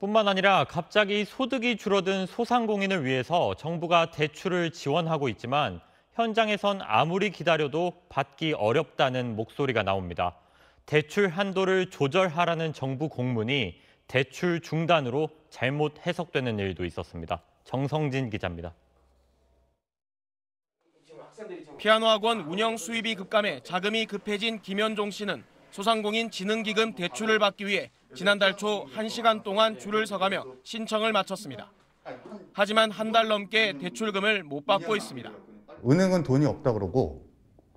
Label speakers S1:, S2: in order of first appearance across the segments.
S1: 뿐만 아니라 갑자기 소득이 줄어든 소상공인을 위해서 정부가 대출을 지원하고 있지만 현장에선 아무리 기다려도 받기 어렵다는 목소리가 나옵니다. 대출 한도를 조절하라는 정부 공문이 대출 중단으로 잘못 해석되는 일도 있었습니다. 정성진 기자입니다.
S2: 피아노 학원 운영 수입이 급감해 자금이 급해진 김현종 씨는 소상공인 진흥기금 대출을 받기 위해 지난달 초 1시간 동안 줄을 서가며 신청을 마쳤습니다. 하지만 한 달 넘게 대출금을 못 받고 있습니다.
S3: 은행은 돈이 없다 그러고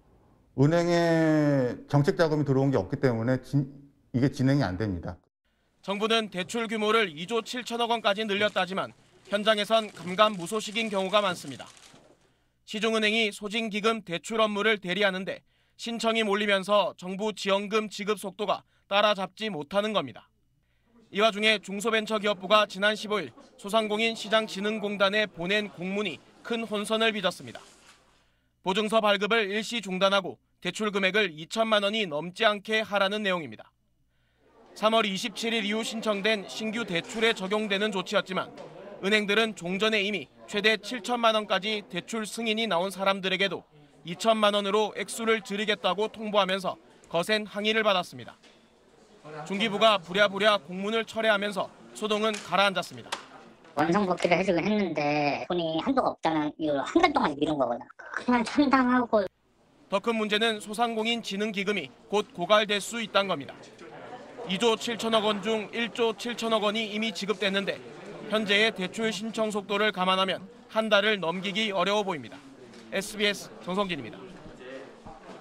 S3: 은행에 정책 자금이 들어온 게 없기 때문에 이게 진행이 안 됩니다.
S2: 정부는 대출 규모를 2조 7천억 원까지 늘렸다지만 현장에선 감감무소식인 경우가 많습니다. 시중은행이 소진기금 대출 업무를 대리하는데 신청이 몰리면서 정부 지원금 지급 속도가 따라잡지 못하는 겁니다. 이 와중에 중소벤처기업부가 지난 15일 소상공인 시장진흥공단에 보낸 공문이 큰 혼선을 빚었습니다. 보증서 발급을 일시 중단하고 대출 금액을 2천만 원이 넘지 않게 하라는 내용입니다. 3월 27일 이후 신청된 신규 대출에 적용되는 조치였지만 은행들은 종전에 이미 최대 7천만 원까지 대출 승인이 나온 사람들에게도 2천만 원으로 액수를 드리겠다고 통보하면서 거센 항의를 받았습니다. 중기부가 부랴부랴 공문을 철회하면서 소동은 가라앉았습니다.
S4: 원상복귀를 해주긴 했는데 돈이 한도가 없다는 이유로 한 달 동안 미룬 거거든요. 그냥 참담하고.
S2: 더 큰 문제는 소상공인 진흥기금이 곧 고갈될 수 있다는 겁니다. 2조 7천억 원 중 1조 7천억 원이 이미 지급됐는데 현재의 대출 신청 속도를 감안하면 한 달을 넘기기 어려워 보입니다. SBS 정성진입니다.